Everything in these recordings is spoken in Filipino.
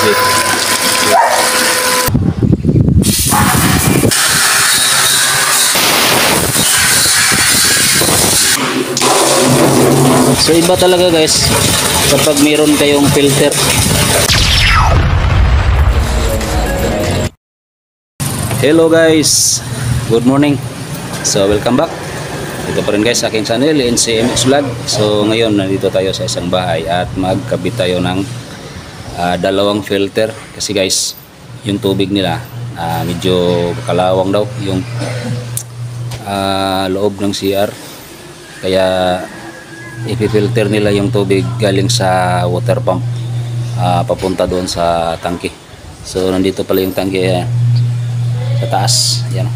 wait. So iba talaga guys kapag meron kayong filter. Hello guys, good morning. So welcome back. Ito pa rin guys sa aking channel, NCMX Vlog. So ngayon nandito tayo sa isang bahay at magkabit tayo ng dalawang filter. Kasi guys, yung tubig nila medyo kalawang daw yung loob ng CR. Kaya ipifilter nila yung tubig galing sa water pump papunta doon sa tangke. So nandito pala yung tangke sa taas. Yan.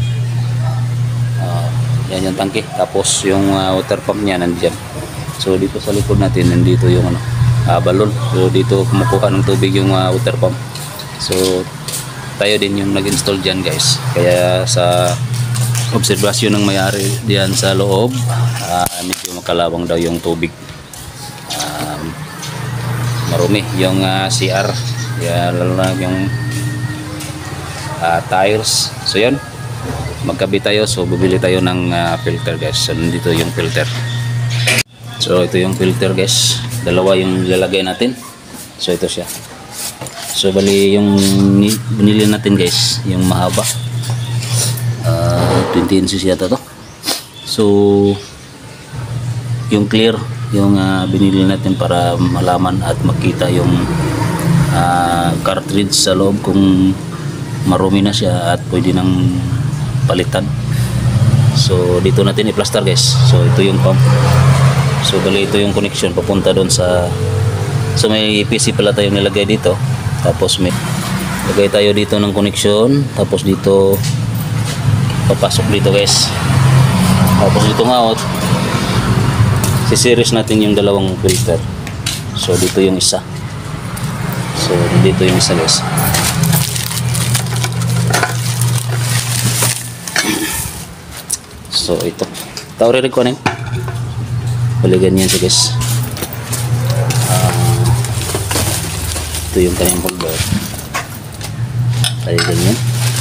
Yan yung tangke. Tapos yung water pump niya nandiyan. So dito sa likod natin nandito yung balon. So dito kumukuha ng tubig yung water pump. So tayo din yung nag-install dyan guys. Kaya sa obserbasyon ng may-ari diyan sa loob, medyo makalawang daw yung tubig, marumi yung CR, lalo na yung tiles. So yan, magkabit tayo. So bibili tayo ng filter guys. So nandito yung filter. So ito yung filter guys, dalawa yung lalagay natin. So ito siya. So bali yung binili natin guys, yung mahaba, 20 inches yata to. So yung clear yung binili natin para malaman at makita yung cartridge sa loob kung marumi na siya at pwede nang palitan. So dito natin i-plaster guys. So ito yung pump. So bali ito yung connection papunta doon sa, so may PC pala tayong nilagay dito. Tapos may lagay tayo dito ng connection. Tapos dito papasok dito guys. Tapos dito out, si-series natin yung dalawang filter. So dito yung isa. So dito yung isa guys. So ito tawari ko na bali ganyan siya guys. Ito yung kanyang holder. Bali ganyan.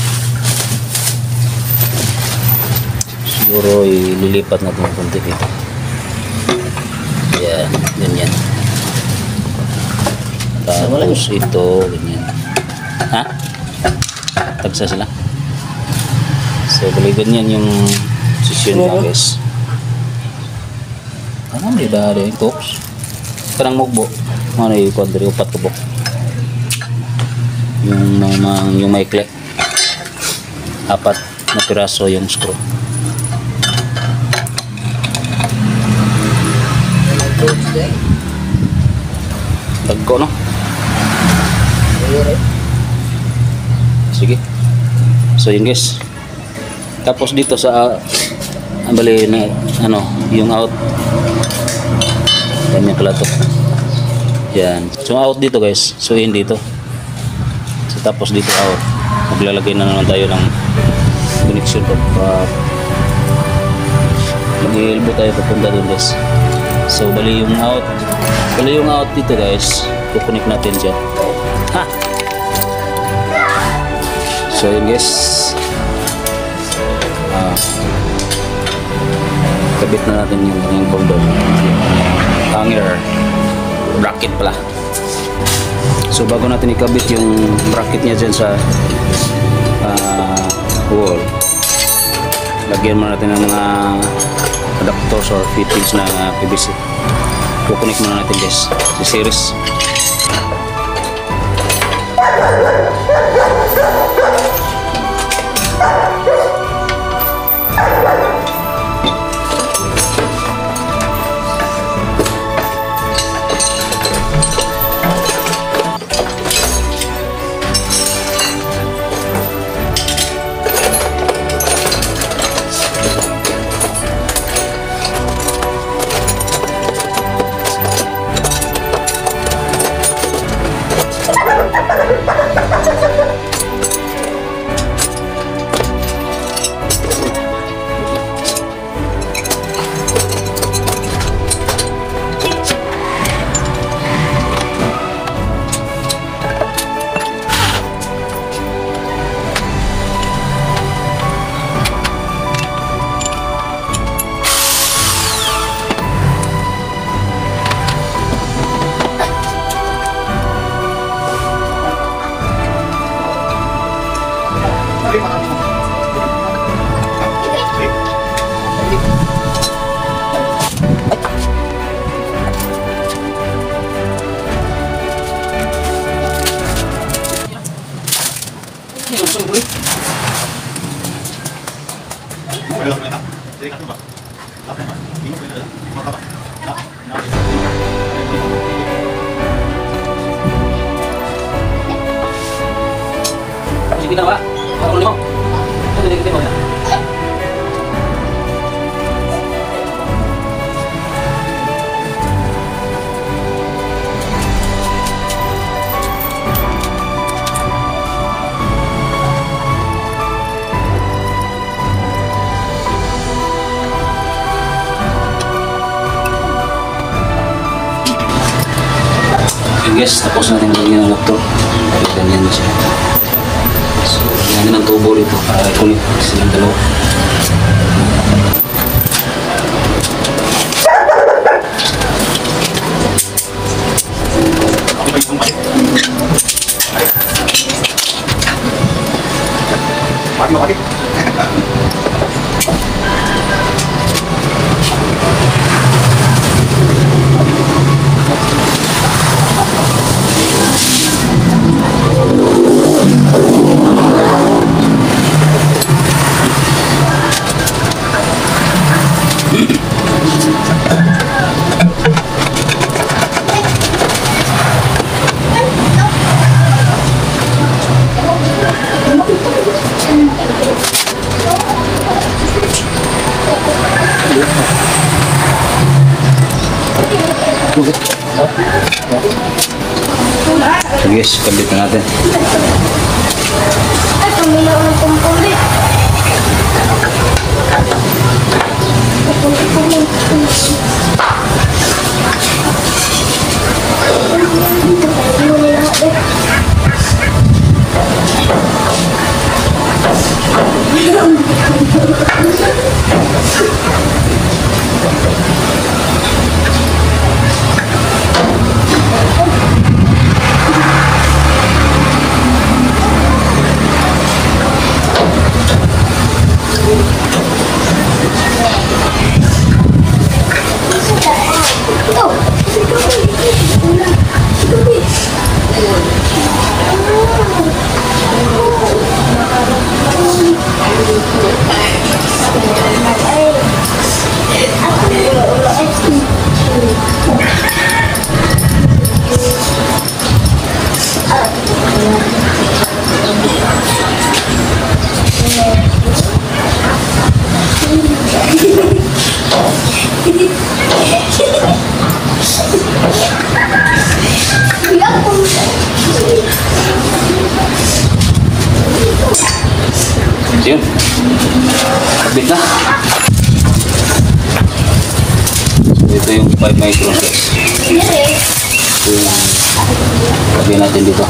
Siguro ililipat natin ng konti dito. Yan, ganyan. Tapos ito, ganyan. Ha? Tagsa sila. So, bali ganyan yung session niya guys. Ano may dahil yung tops? Karang mugbo. Ano yung kwadri, upat kabok. Yung maikli. 4 na piraso yung screw. Tagko no? Sige. So yun guys. Tapos dito sa bali na yung out. Ganyan pala to. Yan. So out dito guys. So in dito. So tapos dito out. Maglalagay na naman tayo ng connection to. Mag-ilbo tayo papunta doon guys. So bali yung out dito guys, kukunik natin siya. So yun guys, kabit na natin yung bundle, hanger bracket pala. So bago natin ikabit yung bracket niya dyan sa wall, lagyan mo natin ng mga adapters or fittings na PVC. Kukunik muna natin guys si series. Sige na ba? Ako limo. Ito dito mo. Guys, tapos natin lagyan ng laptop. Ganyan na siya. So, lagyan ng tubo rito para i-connect silang dalawa. So guys, kabit na natin. Ay, tumilaw ng kumpuli. Yun. Kabit na. So ito yung 5 microns guys. Ito yung lagyan natin dito.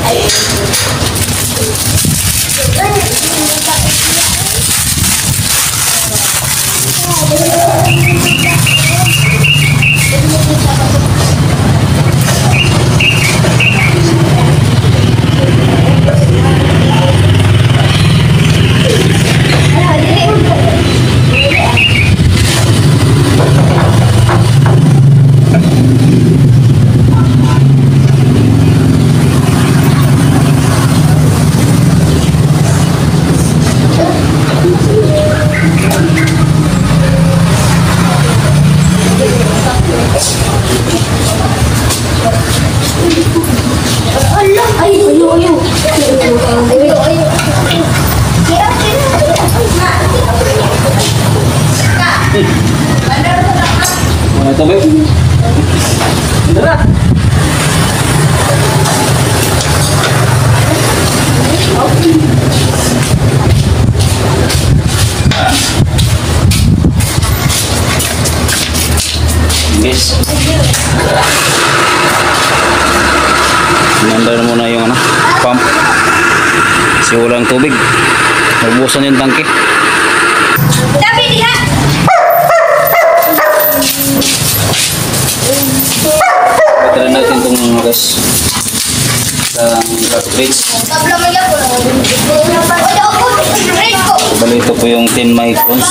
Mana ito ba? Tara! Guys, sinandar na muna yung pump kasi walang tubig, magbusan yung tangke. Tapi dia. Tara natin itong guys sa cartridge. Bali ito po yung 10 microns.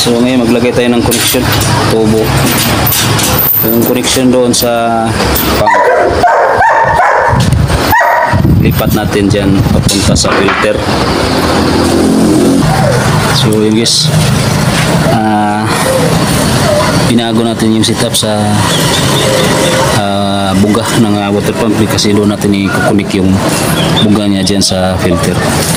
So ngayon maglagay tayo ng connection, tubo. Yung connection doon sa pump. Lipat natin dyan papunta sa filter. So yun guys, binago natin yung setup sa buga ng water pump kasi doon natin i-connect yung buga niya dyan sa filter.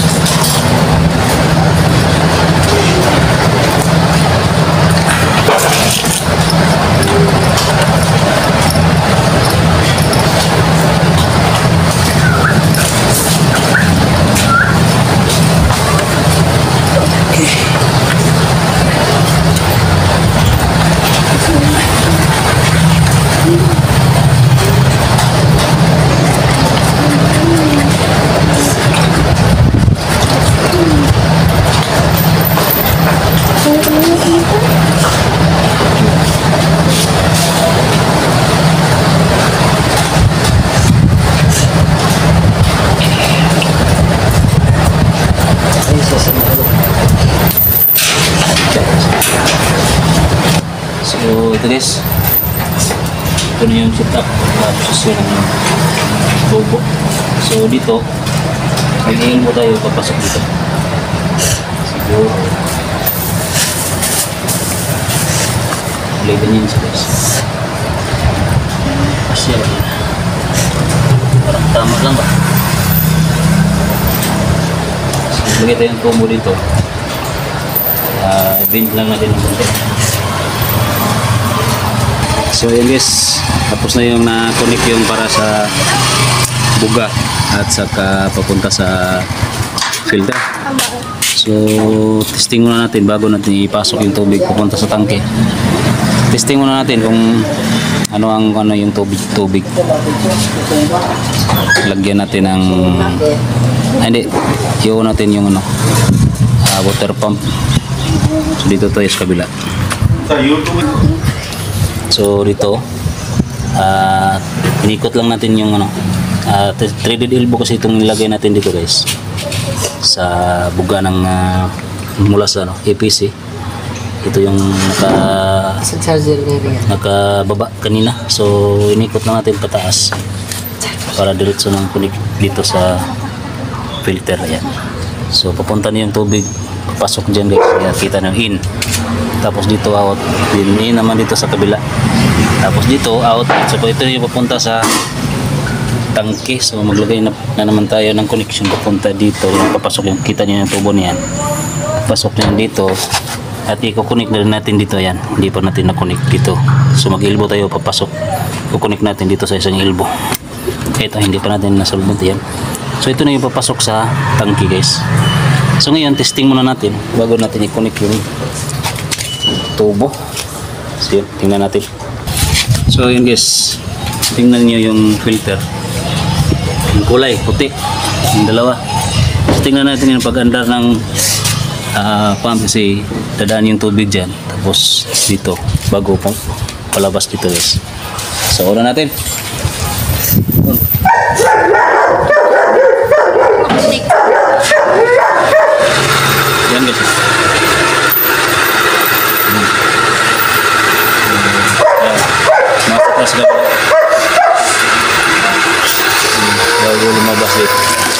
So ito guys, ito na yung setup posisyon ng tubo. So dito mag-iin mo tayo papasok dito siguro ulit ganyan siya guys, asya lang yun, parang tama lang ba. So lagay tayong tubo dito, bend lang natin ng konti. So yun guys, tapos na yung na-connect yung para sa buga at saka papunta sa filter. So testing muna natin bago natin ipasok yung tubig papunta sa tangke. Testing muna natin kung ano yung tubig. Lagyan natin ng hindi, iwan natin yung water pump. So dito tayo sa kabila. So dito inikot lang natin yung threaded elbow kasi itong nilagay natin dito guys sa buga ng mula sa APC. Ito yung nakababa kanina, so inikot lang natin pataas para diretso ng connect dito sa filter. Ayan, so papunta na yung tubig pasok dyan guys. Ayan, kita ng in, tapos dito out, din in naman dito sa kabila, tapos dito out. So ito yung papunta sa tangke. So maglagay na naman tayo ng connection papunta dito. Yung papasok yung kita niyo yung tubo niyan, pasok niyan dito at i-connect na rin natin dito. Yan, hindi pa natin na-connect dito. So mag-elbow tayo papasok, i-connect natin dito sa isang elbow. Ito hindi pa natin nasolvent yan. So ito na yung papasok sa tangke guys. So ngayon testing muna natin bago natin i-connect yung tubo. So yun, tingnan natin. So yun guys, tingnan niyo yung filter, yung kulay puti, yung dalawa. So tingnan natin yung pag-andar ng pump kasi dadaan yung tubig dyan, tapos dito bago pang palabas dito guys. So una natin yan guys. Masuk sa gabay bago lumabas dito.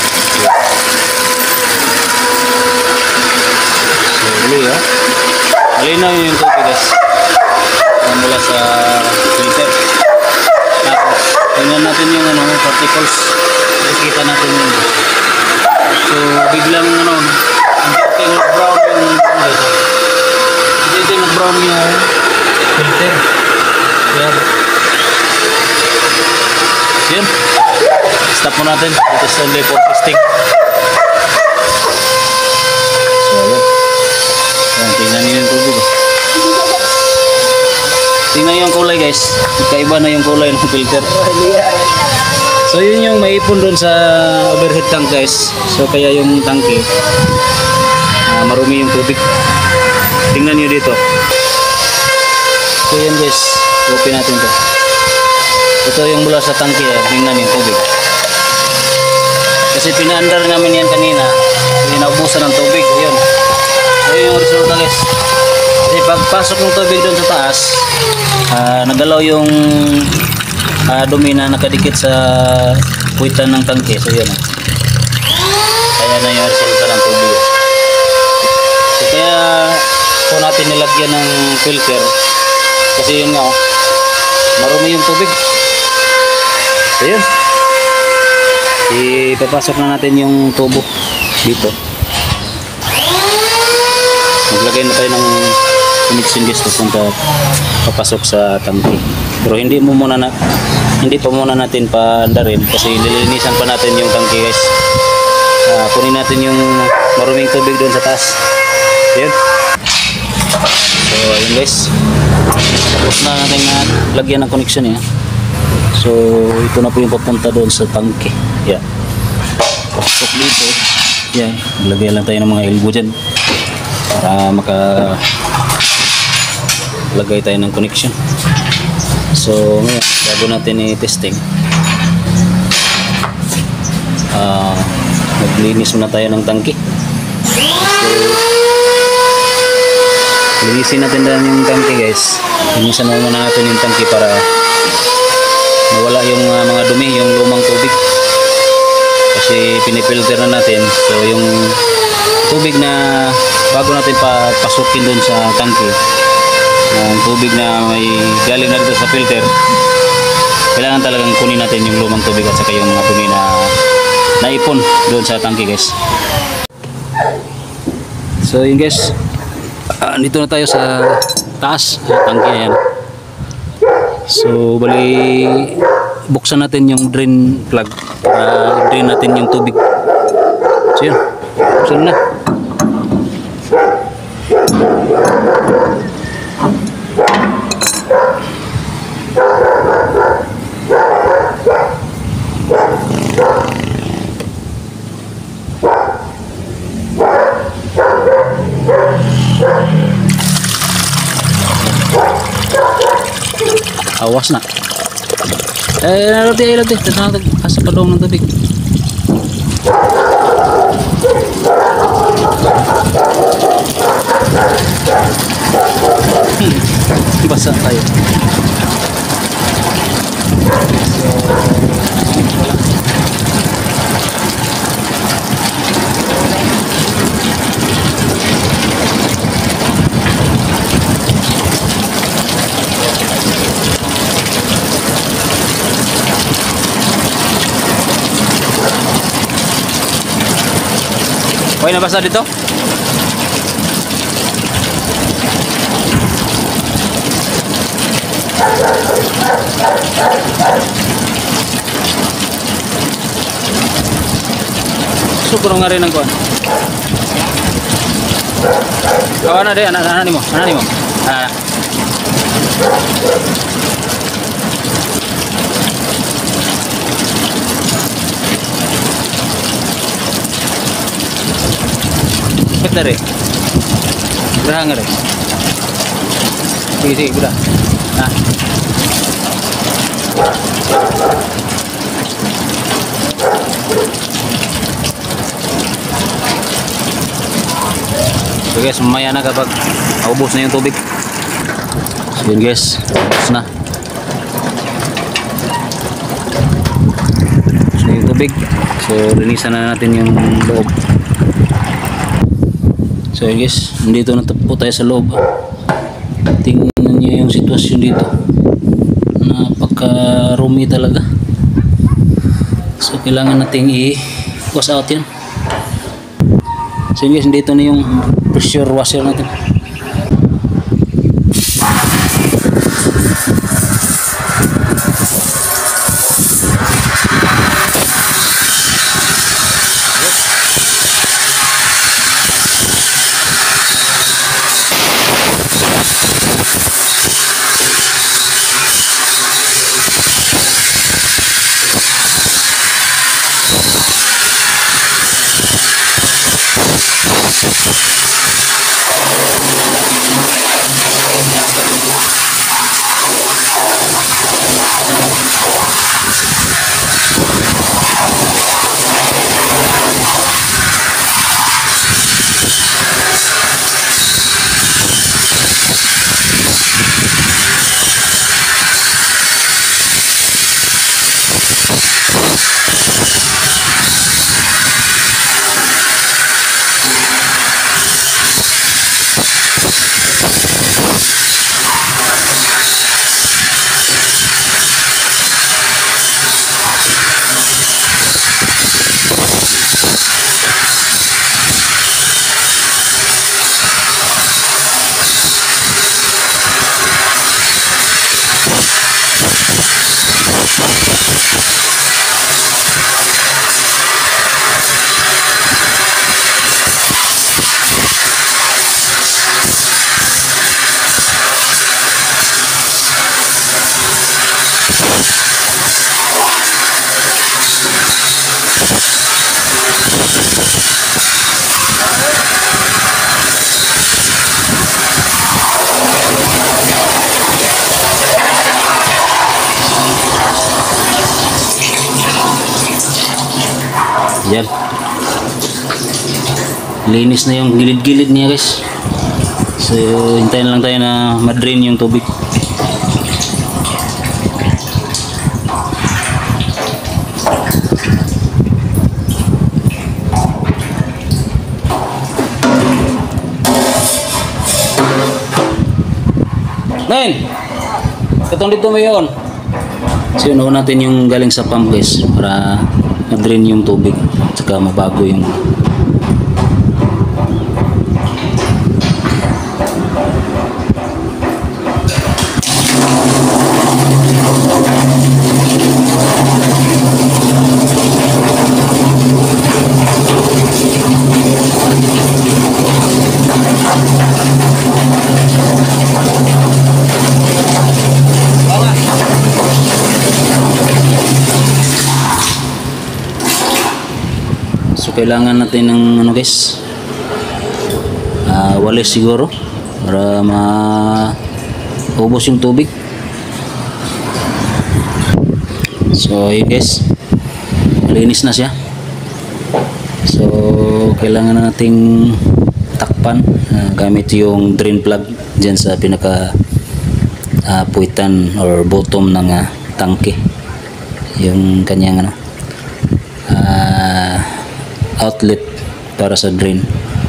So uli malinaw yung tubig guys mula sa filter. Tapos tingnan natin yung particles, nakikita natin yun. So biglang nag-brown yung guys. Hindi nag-brown yung filter. Yan, stop mo natin. Ito is only for testing. So yan, tingnan nyo yung tubig. Tingnan yung kulay guys, kaiba na yung kulay ng filter. So yun yung maipon doon sa overhead tank guys. So kaya yung tangke marumi yung tubig. Tingnan nyo dito. So yan guys, open natin to. Ito yung mula sa tangke, tingnan yung tubig. Kasi pinaandar namin yan kanina, naubusan ng tubig. Ayun, ayun yung resulta guys. Kasi pagpasok ng tubig doon sa taas, nagalaw yung dumi na nakadikit sa puwitan ng tangke. So yun. Kaya na yung resulta ng tubig. So kaya po natin nilagyan ng filter. Kasi yun nga, marumi yung tubig. So yun. Ipapasok na natin yung tubo dito. Maglagay na tayo ng connection guys papasok sa tangke. Pero hindi pa muna natin paandarin kasi lilinisan pa natin yung tangke guys. Kunin natin yung maruming tubig doon sa taas. Ayun. So ayun guys. Tapos na natin lagyan ng connection niya. So ito na po yung papunta doon sa tangke. Yan. Pasok dito. Yan. Lagyan lang tayo ng mga elbow dyan para lagay tayo ng connection. So ngayon bago natin i-testing, maglinis muna tayo ng tangke. So linisin natin dyan yung tangke guys. Linisan muna natin yung tangke para mawala yung mga dumi, yung lumang tubig kasi pinipilter na natin. So yung tubig na bago natin papasukin dun sa tangke, ang tubig na may galing na dito sa filter, kailangan talagang kunin natin yung lumang tubig at saka yung mga dumi na naipon doon sa tangke guys. So yun guys, dito na tayo sa taas tangke na yan. So bali buksan natin yung drain plug para drain natin yung tubig. So yun, buksan na. Awas na. Lati. Tatang asa pa ng tubig. Basa tayo. Okay na basa dito? Siguro nga rin ang kuwan. Kawan na din, anak mo. Betul deh. Gerah nggak deh? Sige, udah. Nah. So guys, mamaya na kapag naubos na yung tubig. So yun guys, ubos na. So yung tubig. So linisan na natin yung loob. So guys, nandito na po tayo sa loob. Tingnan niyo yung sitwasyon dito. Napaka-rumi talaga. So kailangan nating i-wash out yan. So guys, dito na yung pressure washer natin. Yan. Linis na yung gilid-gilid niya guys. So hintayin lang tayo na ma-drain yung tubig. Nen! Katong dito mo yun. So yun, natin yung galing sa pump guys para ma-drain yung tubig saka mabago yung kailangan natin ng ano guys, walis siguro para maubos yung tubig. So yun guys, malinis na siya. So kailangan na nating takpan gamit yung drain plug dyan sa pinaka puwitan or bottom ng tangke, yung kanyang ano, outlet para sa drain.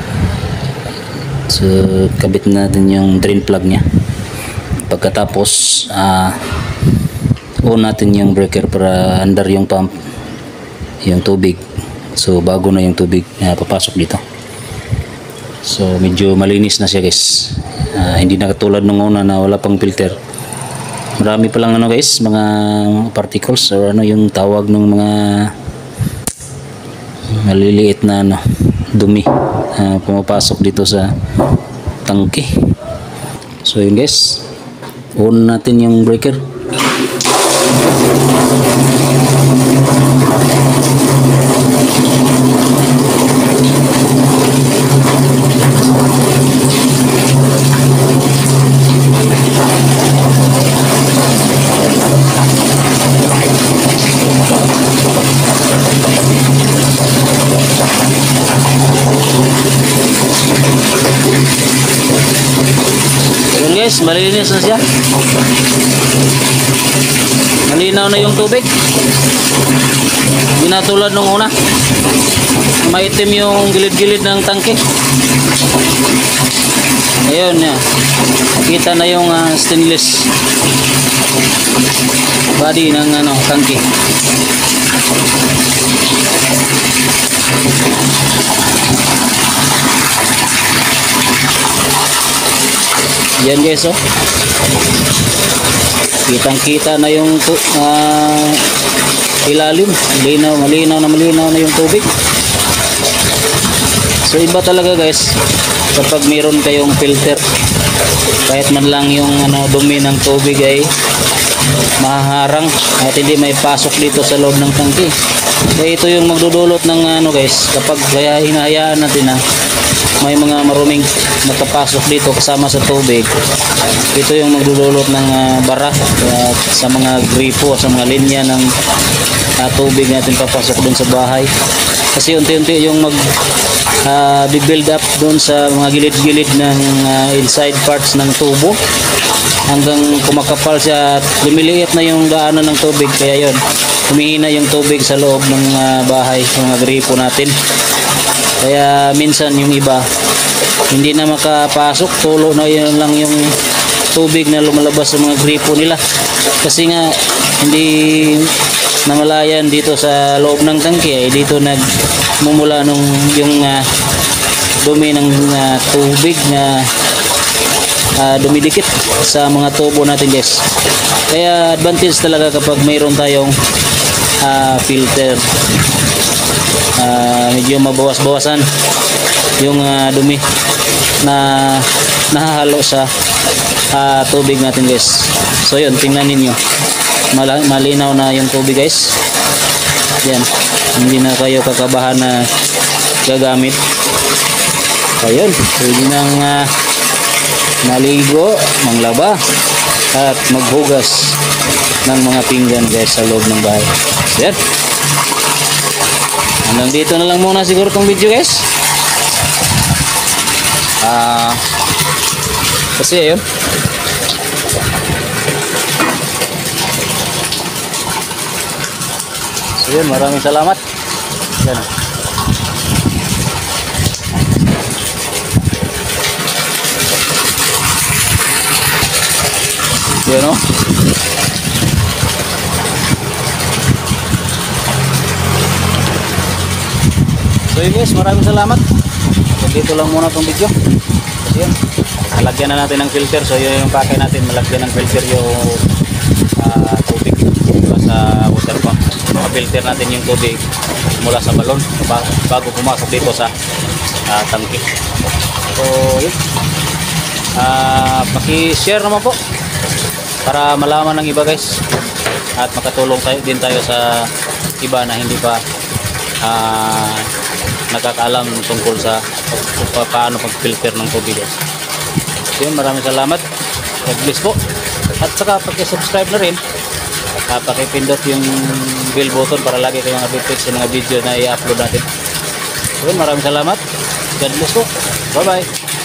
So kabit natin yung drain plug nya. Pagkatapos on natin yung breaker para andar yung pump, yung tubig. So bago na yung tubig papasok dito. So medyo malinis na siya guys. Hindi na katulad nung una na wala pang filter. Marami pa lang ano guys, mga particles or ano yung tawag ng mga maliliit na ano, dumi pumapasok dito sa tangke. So yun guys, on natin yung breaker. Yun guys, malinis na siya. Malinaw na yung tubig. Hindi na tulad nung una, maitim yung gilid-gilid ng tangke. Ayun yan, kita na yung stainless body ng ano, tangke. Yan guys, oh. Kitang-kita na yung ilalim. Malinaw na yung tubig. So iba talaga guys kapag meron kayong filter. Kahit man lang yung ano, dumi ng tubig ay maharang at hindi may pasok dito sa loob ng tangke. Kaya ito yung magdudulot ng ano guys, kapag kaya hinahayaan natin na may mga maruming nakapasok dito kasama sa tubig, ito yung magdudulot ng bara sa mga gripo, sa mga linya ng tubig natin papasok dun sa bahay. Kasi unti-unti yung build up dun sa mga gilid-gilid ng inside parts ng tubo hanggang kumakapal siya at lumiliit na yung daanan ng tubig. Kaya yun, humihina yung tubig sa loob ng bahay, yung mga gripo natin. Kaya minsan yung iba hindi na makapasok, tulo na yun lang yung tubig na lumalabas sa mga gripo nila kasi nga hindi namalayan dito sa loob ng tangke. Dito nagmumula nung yung dumi ng tubig na dumidikit sa mga tubo natin guys. Kaya advantage talaga kapag mayroon tayong filter, medyo mabawas-bawasan yung dumi na nahahalo sa tubig natin guys. So yun, tingnan ninyo, malinaw na yung tubig guys. Yan, hindi na kayo kakabahan na gagamit. Ayun, pwede nang maligo, manglaba at maghugas ng mga pinggan guys sa loob ng bahay. So yan, Hanggang dito na lang muna siguro tong video guys. Kasi ayun. So yun, maraming salamat. Yan. Yan o. So yun guys, maraming salamat. So dito lang muna itong video. Kasi yun, malagyan na natin ng filter. So yun yung pakay natin, malagyan ng filter yung tubig mula sa water pump. Filter natin yung tubig mula sa balon bago pumasok dito sa tangke. So yun, paki-share naman po para malaman ng iba guys, at makatulong din tayo sa iba na hindi pa nakakaalam tungkol sa paano pag-filter ng tubig guys. So yun, maraming salamat. God bless po. At saka paki-subscribe na rin, paki-pindot yung bell button para lagi kayong updated sa mga video na i-upload natin. So yun, maraming salamat. God bless po. Bye bye.